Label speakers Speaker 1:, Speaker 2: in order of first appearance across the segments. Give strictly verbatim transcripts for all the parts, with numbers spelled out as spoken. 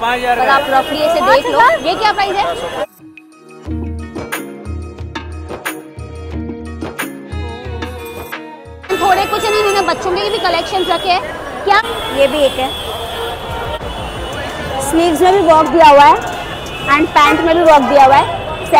Speaker 1: पाँच हजार
Speaker 2: पर आप रफली ऐसे देख लो। ये क्या प्राइस है? थोड़े कुछ नहीं, इन्होंने बच्चों के भी कलेक्शन रखे हैं। क्या ये भी एक है, स्लीव्स में भी वर्क दिया हुआ है एंड पैंट में भी वर्क दिया हुआ है।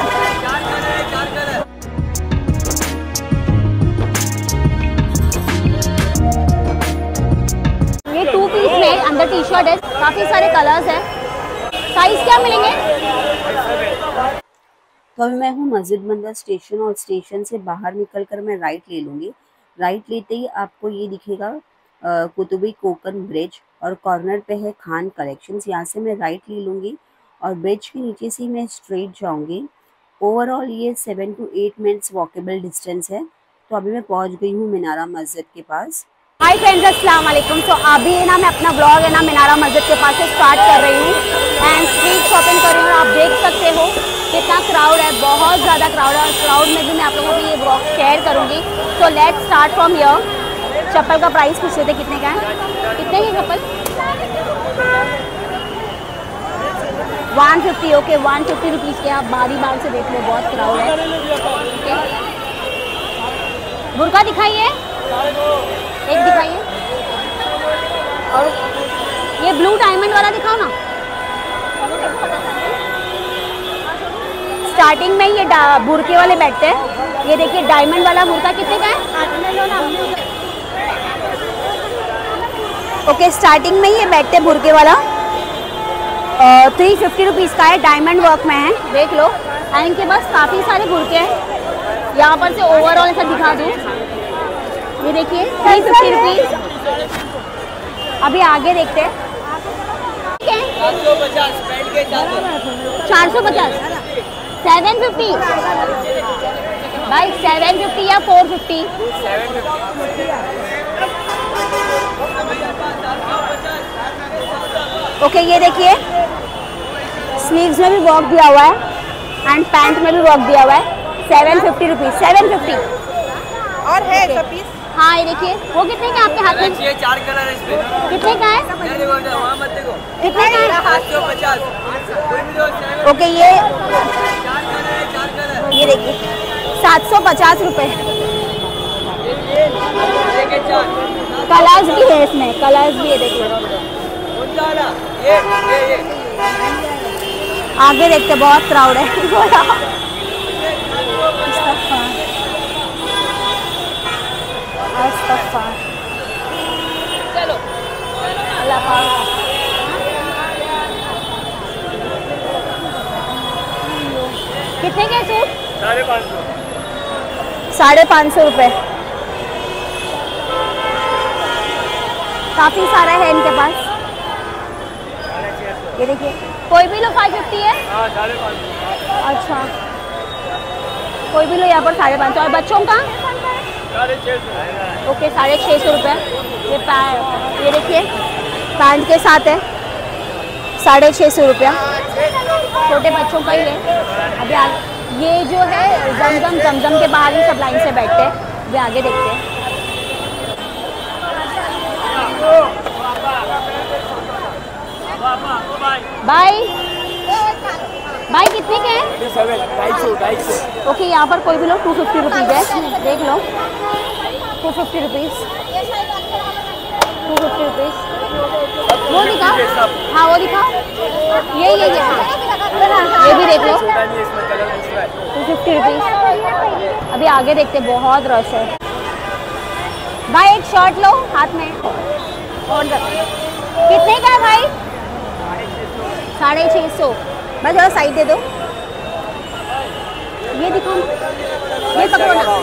Speaker 2: ये टू पीस में अंदर टी शर्ट है, काफी सारे कलर्स है। साइज क्या मिलेंगे?
Speaker 3: तो अभी मैं हूँ मस्जिद मंदिर स्टेशन और स्टेशन से बाहर निकलकर मैं राइट ले लूँगी। राइट लेते ही आपको ये दिखेगा कुतुबी कोकन ब्रिज और कॉर्नर पे है खान कलेक्शंस। यहाँ से मैं राइट ले लूँगी और ब्रिज के नीचे से मैं स्ट्रेट जाऊँगी। ओवरऑल ये seven two eight minutes walkable distance है। तो अभी मैं पहुँच गई हूँ मीनारा मस्जिद के पास।
Speaker 2: हाय फ्रेंड्स, अस्सलाम वालेकुम। सो अभी है ना मैं अपना ब्लॉग है ना मीनारा मस्जिद के पास से स्टार्ट कर रही हूँ एंड स्ट्रीट शॉपिंग कर रही हूँ। आप देख सकते हो कितना क्राउड है, बहुत ज़्यादा क्राउड है और क्राउड में भी मैं आप लोगों को ये ब्लॉग शेयर करूँगी। So let's start from here. चप्पल का प्राइस पूछ रहे थे कितने का है? कितने की चप्पल? One fifty. Okay, one fifty rupees के। आप बारी बार से देख लो, बहुत क्राउड है। ओके, बुर्का दिखाइए, एक दिखाइए, और ये ब्लू डायमंड वाला दिखाओ ना। स्टार्टिंग में ये बुरके वाले बैठते हैं। ये देखिए डायमंड वाला बुरका कितने का है? ओके, स्टार्टिंग में ये बैठते हैं बुरके वाला, थ्री फिफ्टी रुपीज़ का है, डायमंड वर्क में है, देख लो। एंड इनके पास काफ़ी सारे बुरके हैं। यहाँ पर से ओवरऑल ऐसा दिखा दूँ, ये देखिए थ्री फिफ्टी रुपीज़। अभी आगे देखते हैं। चार सौ पचास, सेवन फिफ्टी भाई, सेवन फिफ्टी या फोर फिफ्टी? ओके, ये देखिए स्लीव्स में भी वर्क दिया हुआ है एंड पैंट में भी वर्क दिया हुआ है। Seven fifty rupees, seven fifty.
Speaker 4: और है सब पीस?
Speaker 2: हाँ, ये देखिए। वो कितने का आपके हाथ में?
Speaker 1: ये चार कलर है इसमें।
Speaker 2: कितने का है?
Speaker 1: वहाँ मत देखो।
Speaker 2: कितने का है?
Speaker 1: सात सौ पचास।
Speaker 2: ओके, ये
Speaker 1: चार कलर है, चार कलर।
Speaker 2: ये देखिए सात सौ पचास रुपये। कलर्स भी है इसमें, कलर्स भी है, देखिए।
Speaker 1: ये ये ये
Speaker 2: आगे देखते, बहुत क्राउड है। चलो, अल्लाह पाक। कितने के सूट?
Speaker 1: साढ़े पाँच सौ।
Speaker 2: साढ़े पाँच सौ रुपये। काफ़ी सारा है इनके पास। ये देखिए, कोई भी लो फाइव फिफ्टी है।
Speaker 1: हाँ, साढ़े पाँच सौ।
Speaker 2: अच्छा, कोई भी लो यहाँ पर साढ़े पाँच सौ। और बच्चों का?
Speaker 1: साढ़े छः सौ।
Speaker 2: ओके, साढ़े छः सौ रुपये। ये पैंट, ये देखिए पैंट के साथ है, साढ़े छः सौ रुपया। छोटे बच्चों का ही है। अभी आगे ये जो है जमजम जमजम के बाहर ही सब लाइन से बैठते हैं। अभी आगे देखते हैं। बाय बाय, कितने के हैं? ओके, यहाँ पर कोई भी लो टू फिफ्टी रुपीज़ है, देख लो। Two fifty rupees, two fifty rupees. वो दिखाओ, हाँ वो दिखाओ। ये ये ये ये भी देख लो, टू फिफ्टी रुपीज़। अभी आगे देखते, बहुत रश है। भाई एक शर्ट लो हाथ में। और कितने का है भाई? साढ़े छः सौ। मैं जरा साइड दे दो। ये दिखाओ, ये पकड़ो ना।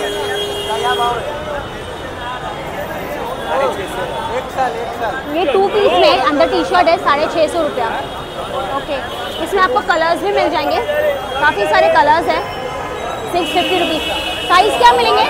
Speaker 2: ये टू पीस में अंदर टी शर्ट है, साढ़े छः सौ रुपया। ओके, इसमें आपको कलर्स भी मिल जाएंगे, काफ़ी सारे कलर्स हैं। Six fifty rupees. साइज़ क्या मिलेंगे?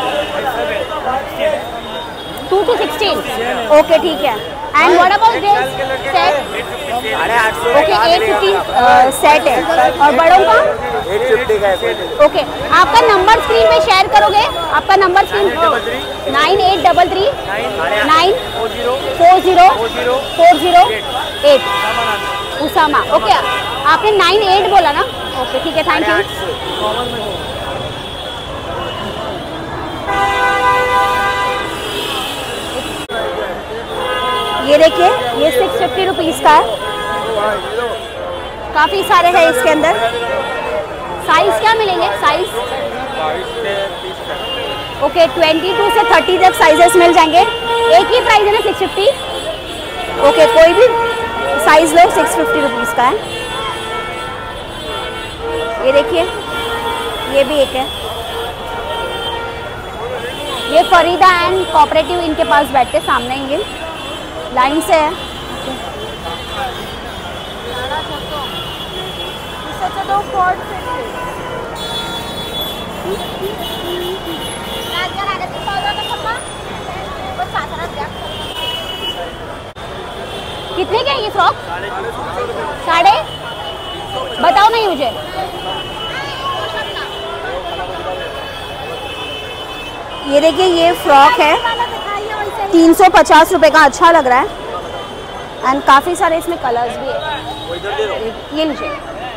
Speaker 2: To to sixteen. ओके, ठीक है। And what about this set? Okay, eight fifty set है। और बड़ों का? ओके, आपका नंबर स्क्रीन पे शेयर करोगे? आपका number screen nine eight double three nine four zero four zero eight. Usama, okay. आपने नाइन एट बोला ना, ओके ठीक है, थैंक यू। ये देखिए, ये सिक्स फिफ्टी रुपीज़ का है। काफ़ी सारे हैं इसके अंदर। साइज क्या मिलेंगे? साइज ओके, ट्वेंटी टू से थर्टी तक साइजेस मिल जाएंगे। एक ही प्राइस है ना, सिक्स फिफ्टी। ओके, कोई भी साइज लो, सिक्स फिफ्टी रुपीज़ का है। ये देखिए, ये भी एक है। ये फरीदा एंड कोऑपरेटिव इनके पास बैठते सामने, इनके लाइन से है। कितने के ये फ्रॉक? साढ़े बताओ नहीं मुझे। ये देखिए, ये फ्रॉक है तीन सौ पचास रुपये का, अच्छा लग रहा है एंड काफ़ी सारे इसमें कलर्स भी है। ये लीजिए,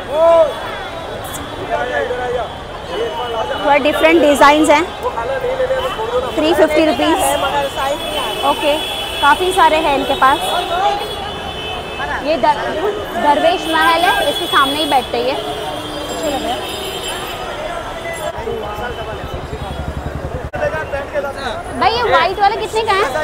Speaker 2: थोड़ा डिफरेंट डिज़ाइंस हैं। Three fifty rupees, okay. काफ़ी सारे हैं इनके पास। ये दर, दरवेश महल है, इसके सामने ही बैठते ये, अच्छे लग रहे हैं। भाई ये वाइट वाला कितने का है?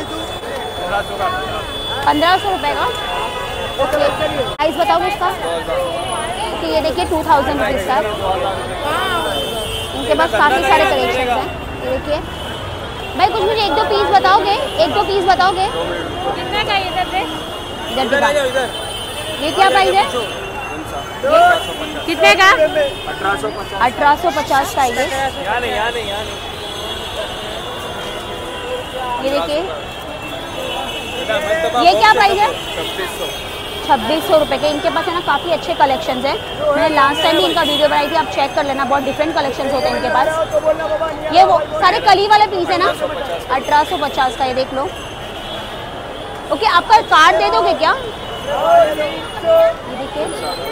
Speaker 2: पंद्रह सौ रुपये का, ओके। प्राइस बताओगे इसका? ओके, ये देखिए टू थाउजेंड रुपीज़ का। इनके पास काफ़ी सारे कलेक्शन हैं। ये देखिए भाई, कुछ मुझे एक दो पीस बताओगे? एक दो पीस बताओगे? कितने का ये इधर इधर? ये क्या प्राइस है? कितने का? अठारह सौ पचास का ये। ये देखिए, ये क्या प्राइस है? छब्बीस सौ रुपये के। इनके पास है ना काफ़ी अच्छे कलेक्शंस हैं। मैंने लास्ट टाइम भी इनका वीडियो बनाई थी, आप चेक कर लेना, बहुत डिफरेंट कलेक्शंस होते हैं इनके पास। ये वो सारे कली वाले पीस है ना, अठारह सौ पचास का, ये देख लो। ओके, आपका कार्ड दे दोगे क्या? ये देखिए,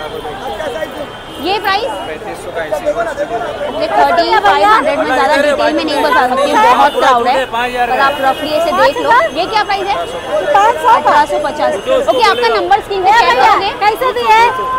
Speaker 2: ये price okay, thirty five hundred में। ज़्यादा डिटेल में नहीं बता सकती, बहुत क्राउड है, पर आप रफली ऐसे देख लो। ये क्या प्राइस है? अठारह सौ पचास। ओके, आपका नंबर स्क्रीन पे शेयर करोगे? कैसे दिए?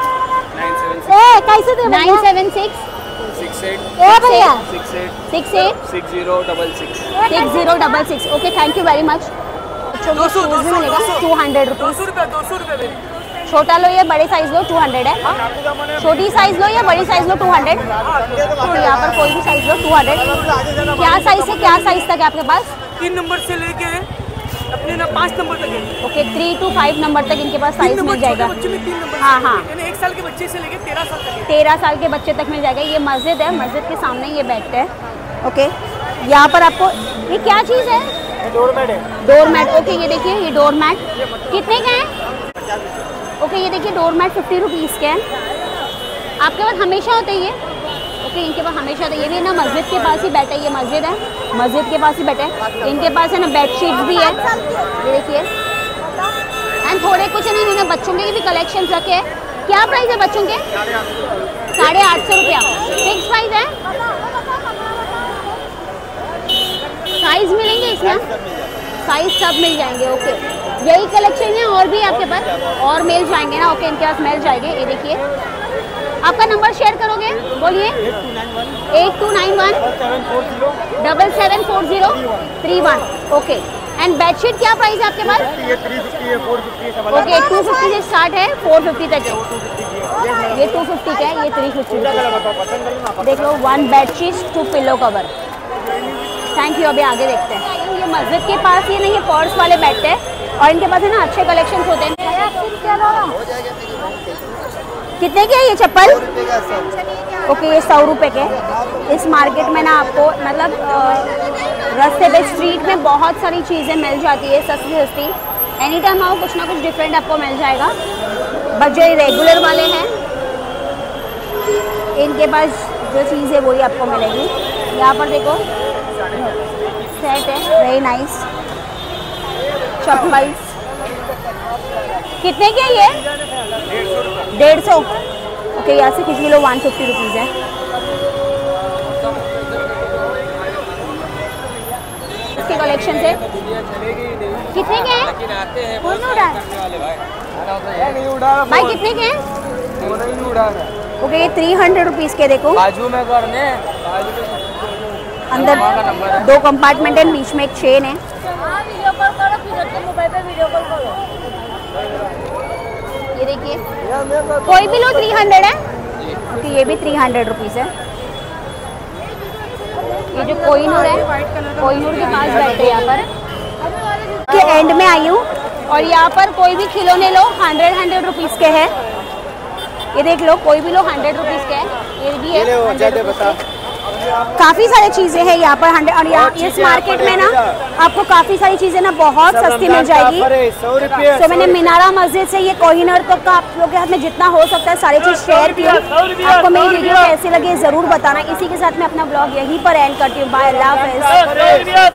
Speaker 2: कैसे दिए? Nine seven six six eight six eight six zero double six six zero double six. Okay, thank you very much. मिलेगा टू हंड्रेड रुपीज़। छोटा लो या बड़े साइज लो, टू हंड्रेड है। छोटी साइज लो या बड़ी साइज लो, टू हंड्रेड। तो यहाँ पर कोई भी साइज लो, टू हंड्रेड। क्या साइज से क्या साइज तक है आपके पास?
Speaker 1: तीन नंबर से लेके अपने ना पाँच नंबर तक है।
Speaker 2: Okay, three two five number तक इनके पास साइज मिल जाएगा। हाँ हाँ,
Speaker 1: एक साल के बच्चे से लेके तेरह साल तक
Speaker 2: तेरह साल के बच्चे तक मिल जाएगा। ये मस्जिद है, मस्जिद के सामने ये बैठते हैं। ओके, यहाँ पर आपको ये क्या चीज़ है?
Speaker 1: डोरमैट है।
Speaker 2: Doormat, okay. ये देखिए, ये डोरमैट कितने का है? ओके, ये देखिए डोरमैट फिफ्टी रुपीज़ के हैं। आपके पास हमेशा होते ही ये? ओके, इनके पास हमेशा होते। ये भी ना मस्जिद के पास ही बैठे, ये मस्जिद है, मस्जिद के पास ही बैठे। इनके पास है ना बेडशीट्स भी है, ये देखिए। एंड थोड़े कुछ है ना, इन्होंने बच्चों के भी कलेक्शन रखे हैं। क्या प्राइस है बच्चों के? साढ़े आठ सौ रुपया फिक्स प्राइस है। साइज मिलेंगे इसमें? साइज सब मिल जाएंगे, ओके। यही कलेक्शन है और भी आपके पास? और मिल जाएंगे ना, ओके, इनके पास मिल जाएंगे। ये देखिए, आपका नंबर शेयर करोगे? बोलिए। Eight two nine one double seven four zero three one, okay. And bedsheet क्या प्राइस है आपके पास? ओके, टू फिफ्टी से स्टार्ट है, फोर फिफ्टी तक है। ये टू फिफ्टी का है, ये थ्री फिफ्टी। देख लो, one bedsheet two pillow cover. Thank you. अभी आगे देखते हैं। ये मस्जिद के पास ही नहीं, ये पर्स वाले बैठते हैं और इनके पास है ना अच्छे कलेक्शंस होते हैं। कितने के है ये चप्पल? ओके, ये सौ रुपये के। इस मार्केट में ना आपको मतलब रास्ते पे स्ट्रीट में बहुत सारी चीज़ें मिल जाती है सस्ती सस्ती। एनी टाइम आओ, कुछ ना कुछ डिफरेंट आपको मिल जाएगा। बट जो रेगुलर वाले हैं, इनके पास जो चीज़ है वही आपको मिलेगी। यहाँ पर देखो, सेट है, वेरी नाइस चप्पल। कितने के ये? डेढ़ सौ। ओके, यहाँ से खींच लो, वन फिफ्टी रुपीज़ है। इसके कलेक्शन है कितने के हैं? कौन उड़ा है भाई? कितने के हैं? ओके, ये थ्री हंड्रेड रुपीज़ के। देखो
Speaker 1: बाजू में करने
Speaker 2: अंदर दो कंपार्टमेंट है, बीच में एक चेन है। ये देखिए, कोई भी लो थ्री हंड्रेड है। ओके, ये भी थ्री हंड्रेड रुपीज़ है। ये जो कोहिनूर है, कोहिनूर के पास बैठे यहाँ पर के एंड में आई हूँ, और यहाँ पर कोई भी खिलौने लो हंड्रेड हंड्रेड रुपीज़ के है। ये देख लो, कोई भी लो हंड्रेड रुपीज़ के है। ये भी है हंड्रेड रुपीज़ के। काफ़ी सारी चीज़ें हैं यहाँ पर हंड्रेड, और यहाँ इस मार्केट में ना आपको काफ़ी सारी चीज़ें ना बहुत सस्ती मिल जाएगी। तो मैंने मीनारा मस्जिद से ये कोहिनूर तक का आप लोग के हाथ में जितना हो सकता है सारी चीज़ शेयर की। आपको मेरी वीडियो कैसी लगी ज़रूर बताना। इसी के साथ मैं अपना ब्लॉग यहीं पर एंड करती हूँ। बाय, अल्लाह हाफ़िज़।